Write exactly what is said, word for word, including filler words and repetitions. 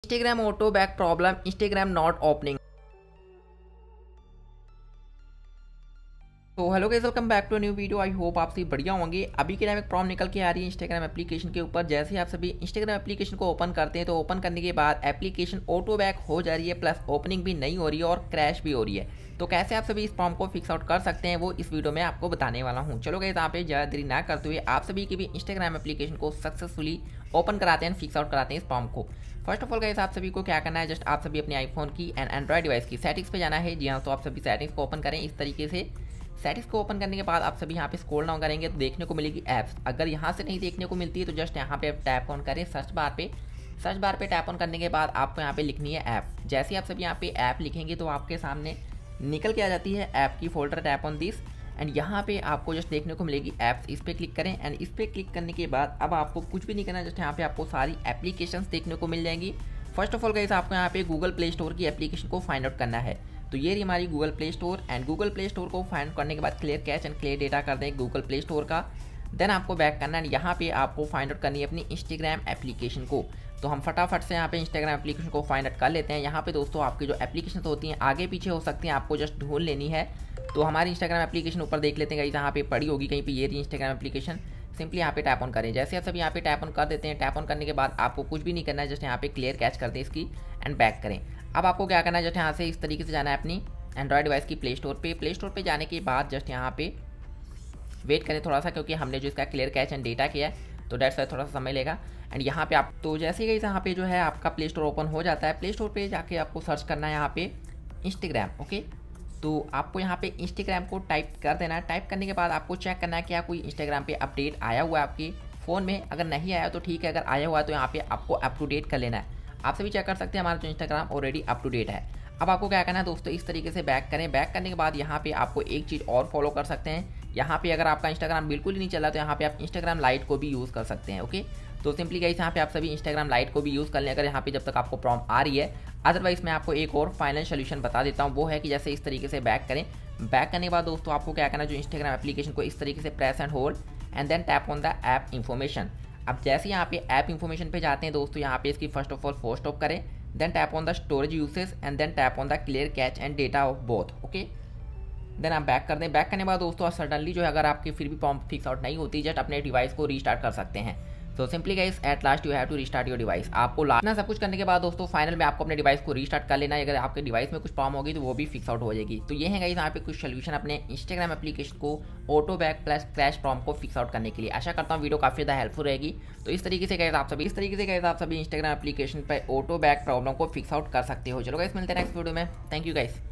Instagram auto back problem, Instagram not opening. तो hello guys, welcome back to new video. I hope आप सभी बढ़िया होंगे। अभी के टाइम एक प्रॉब्लम निकल के आ रही है इंस्टाग्राम एप्लीकेशन के ऊपर। जैसे ही आप सभी इंस्टाग्राम एप्लीकेशन को ओपन करते हैं तो ओपन करने के बाद एप्लीकेशन ऑटो बैक हो जा रही है, प्लस ओपनिंग भी नहीं हो रही है और क्रैश भी हो रही है। तो कैसे आप सभी इस प्रॉब्लम को फिक्स आउट कर सकते हैं वो इस वीडियो में आपको बताने वाला हूँ। चलो गाइस, यहाँ पे ज़्यादा देरी ना करते हुए आप सभी की भी इंस्टाग्राम एप्लीकेशन को सक्सेसफुली ओपन कराते हैं, फिक्स आउट कराते हैं इस प्रॉब्लम को। फर्स्ट ऑफ ऑल गाइस, आप सभी को क्या करना है, जस्ट आप सभी अपने आईफोन की एंड एंड्रॉइड डिवाइस की सेटिंग्स पे जाना है। जी हाँ, तो आप सभी सेटिंग्स को ओपन करें इस तरीके से। सेटिंग्स को ओपन करने के बाद आप सभी यहाँ पे स्क्रॉल डाउन करेंगे तो देखने को मिलेगी ऐप्स। अगर यहाँ से नहीं देखने को मिलती है तो जस्ट यहाँ पे आप टैप ऑन करें सर्च बार पे। सर्च बार पे टैप ऑन करने के बाद आपको यहाँ पे लिखनी है ऐप। जैसे ही आप सभी यहाँ पे ऐप लिखेंगे तो आपके सामने निकल के आ जाती है ऐप की folder, tap on this and यहाँ पे आपको जस्ट देखने को मिलेगी ऐप्स। इस पर क्लिक करें एंड इस पर क्लिक करने के बाद अब आपको कुछ भी नहीं करना, जस्ट यहाँ पे आपको सारी एप्लीकेशंस देखने को मिल जाएंगी। फर्स्ट ऑफ ऑल गाइस, आपको यहाँ पे गूगल प्ले स्टोर की एप्लीकेशन को फाइंड आउट करना है। तो ये रही हमारी Google Play Store and Google Play Store को फाइंड करने के बाद clear cache and clear data कर दें गूगल प्ले स्टोर का। देन आपको बैक करना है, यहाँ पे आपको फाइंड आउट करनी है अपनी इंस्टाग्राम एप्लीकेशन को। तो हम फटाफट से यहाँ पे इंस्टाग्राम एप्लीकेशन को फाइंड आउट कर लेते हैं। यहाँ पे दोस्तों आपकी जो एप्लीकेशन होती हैं आगे पीछे हो सकती हैं, आपको जस्ट ढूंढ लेनी है। तो हमारी इंस्टाग्राम एप्लीकेशन ऊपर देख लेते हैं गाइस, यहाँ पे पड़ी होगी कहीं पे, ये रही इंस्टाग्राम एप्लीकेशन। सिंपली यहाँ पे टैप ऑन करें। जैसे आप सब यहाँ पे टैप ऑन कर देते हैं, टैप ऑन करने के बाद आपको कुछ भी नहीं करना है, जस्ट यहाँ पे क्लियर कैच कर दें इसकी एंड बैक करें। अब आपको क्या करना है, जस्ट यहाँ से इस तरीके से जाना है अपनी एंड्रॉइड डिवाइस की प्ले स्टोर पे। प्ले स्टोर पे जाने के बाद जस्ट यहाँ पे वेट करें थोड़ा सा, क्योंकि हमने जो इसका क्लियर कैच एंड डेटा किया है तो डेट्स वाई थोड़ा सा समय लेगा। एंड यहाँ पे आप तो जैसे ही यहाँ पे जो है आपका प्ले स्टोर ओपन हो जाता है, प्ले स्टोर पे जाके आपको सर्च करना है यहाँ पे इंस्टाग्राम। ओके, तो आपको यहाँ पे इंस्टाग्राम को टाइप कर देना है। टाइप करने के बाद आपको चेक करना है क्या कोई इंस्टाग्राम पे अपडेट आया हुआ है आपके फ़ोन में। अगर नहीं आया तो ठीक है, अगर आया हुआ है तो यहाँ पे आपको अप टू डेट कर लेना है। आप सभी चेक कर सकते हैं हमारा जो Instagram already up to date है। अब आपको क्या करना है दोस्तों, इस तरीके से बैक करें। बैक करने के बाद यहाँ पे आपको एक चीज़ और फॉलो कर सकते हैं। यहाँ पे अगर आपका इंस्टाग्राम बिल्कुल ही नहीं चला तो यहाँ पे आप इंस्टाग्राम लाइट को भी यूज़ कर सकते हैं। ओके, तो सिंपली गाइस यहाँ पे आप सभी इंस्टाग्राम लाइट को भी यूज़ कर लें अगर यहाँ पे जब तक आपको प्रॉब्लम आ रही है। अदरवाइज मैं आपको एक और फाइनल सोल्यूशन बता देता हूँ, वो है कि जैसे इस तरीके से बैक करें। बैक करने के बाद दोस्तों आपको क्या करना है, जो इंस्टाग्राम एप्लीकेशन को इस तरीके से press and hold and then tap on the app information. अब जैसे यहाँ पे ऐप इन्फॉर्मेशन पे जाते हैं दोस्तों, यहाँ पे इसकी first of all force stop करें, then tap on the storage usage and then tap on the clear cache and data of both. Okay, then आप बैक कर दें। बैक करने के बाद दोस्तों सडनली जो है अगर आपकी फिर भी प्रॉब्लम फिक्स आउट नहीं होती, जस्ट अपने डिवाइस को रीस्टार्ट कर सकते हैं। So simply guys, at last you have to restart your device. आपको लाना सब कुछ करने के बाद दोस्तों फाइनल में आपको अपने डिवाइस को रीस्टार्ट कर लेना है। अगर आपके डिवाइस में कुछ प्रॉब्लम होगी तो वो भी फिक्स आउट हो जाएगी। तो ये है गाइस यहाँ पे कुछ सोल्यूशन अपने इंस्टाग्राम एप्लीकेशन को auto back plus crash problem को फिक्स आउट करने के लिए। आशा करता हूँ वीडियो काफी ज़्यादा हेल्पफुल रहेगी। तो इस तरीके से गाइस आप सभी इस तरीके से गाइस आप सभी इंस्टाग्राम एप्लीकेशन पर ऑटो बैक प्रॉब्लम को फिक्स आउट कर सकते हो। चलो गाइस, मिलते हैं नेक्स्ट वीडियो में। Thank you guys.